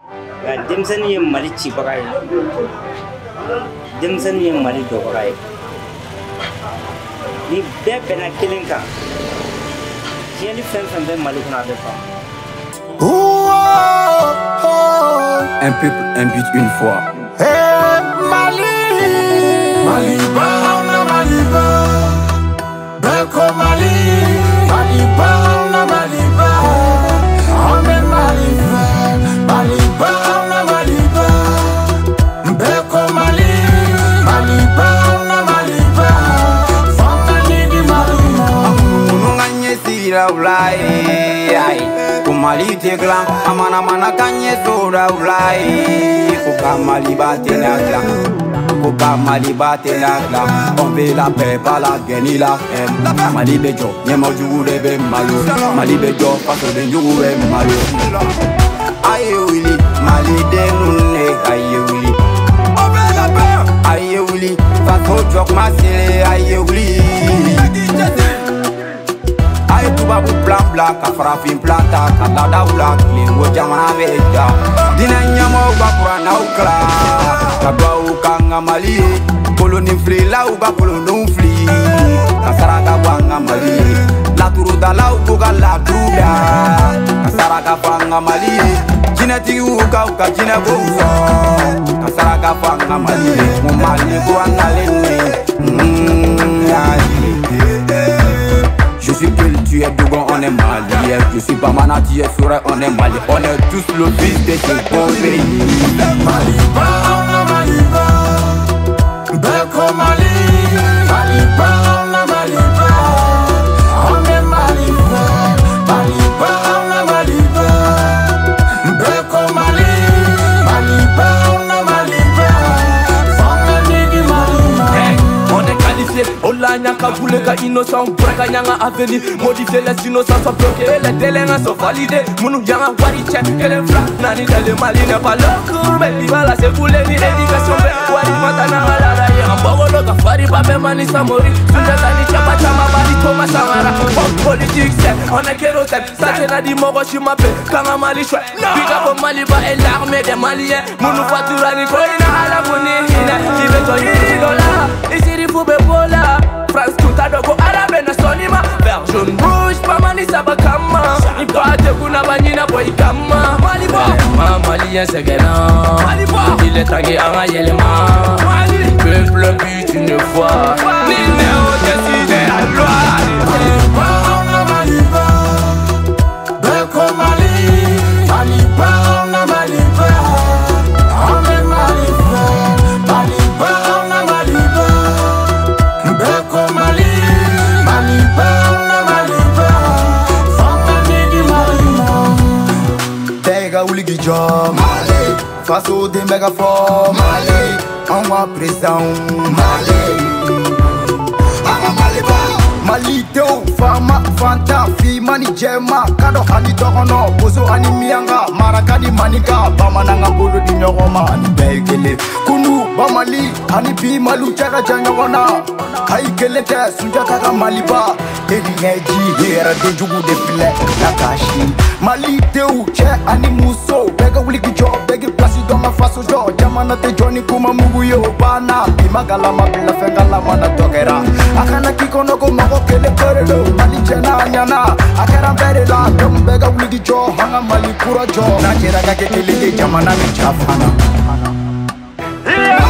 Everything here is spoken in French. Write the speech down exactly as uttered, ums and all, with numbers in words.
Demsen ye mali ci bagay Demsen ye mali do bagay ni bebe na kilinka jeni fen fen be mali kuna be fa un peuple un but une fois. Hey Mali Mali ba na Mali ba Beko Mali Mali ba na Mali ba Ame Mali ba Mali ba na Mali ba Beko Mali Mali ba na Mali ba Fama ni di Mali Nunganye sira ulai ai Kumali tegla amana mana kanye sura ulai Kuka Mali bate nagla Kuka Mali bate nagla On veut la paix pas la guerre ni la haine Mali bejo nyemo jure be malo Mali bejo paso de jure malo Aye wili Mali de nune aye wili On veut la paix aye wili Paso jok masile aye wili Aye tuba bu plan bla ka farafin planta ka lada wula klingo jamana beja Dina nyamo ba kurana ukla ka dwa ukanga Mali koloni fli la uba koloni fli ka saraka wanga Mali la turu da la uga la duda ka saraka wanga Mali jina ti uka uka jina go ka saraka wanga Mali mo Mali ko analene Je suis culture, Dougon, on est malien. Je suis pas manati, Soura, on est malien. On est tous le fils de ce beau pays. Mali ba na Mali ba Beko Mali Mali ba na Mali ba Ame Mali ba Mali ba na Mali ba Beko Mali Mali ba na Mali ba Fama ni di Mali On est qualifié, Ola Nyaka voulait ka innocent, Braka Nyanga avenir, modifier les innocents, sont bloqués, les délinquants sont validés, Mounou Yanga Wariche, que les flacs, Nani de Mali n'est pas le mais il va là, c'est pour les l'éducation, Wari Matana, en Bogolo, Gafari, Babé Mani Samori, Sundazani, Chapa Chama, Bali, Thomas Samara, Homme politique, on est kérosène, ça c'est la dit Moro, tu m'appelles, Kanga Mali, chouette, Biga pour Maliba et l'armée des Maliens, Mounou Faturani, Koina, Alamoni, il veut donner dollars, ici il faut Bebola, France, tout à dogo, Arabe, Nasonima, vert, jaune, rouge, Pamani, Sabakama, il part de Kunabani, Boykama, Maliba, Malien, c'est gagnant, il est tagué à Rayelma, peuple but une fois, l'île néo décidé à loi. Mali ba na Mali ba Beko Mali Mali ba na Mali ba Ame Mali ba Mali ba na Mali ba Beko Mali Mali ba na Mali ba Fama ni di Mali Tega uligi jo Mali Faso de mega fort Mali On va présent Mali Mali teo fama fanta fi mani jema kado hani dogono bozo ani mianga marakadi manika bamananga bulu di nyogoma ani begele kunu bamali ani bi malu jaga janga wana kai kelete sunja kaka maliba edi neji hera de jugu de file nakashi Mali teo che ani muso bega wuli kijo begi plasi donga faso jo jamana te joni kuma mugu yo bana imagala mabila fengala mana togera akana kikono ko mago kele perelo Mali chena nyana akara berela dum bega wuli jo hanga Mali kura jo na kera ka kele jamana mi chafana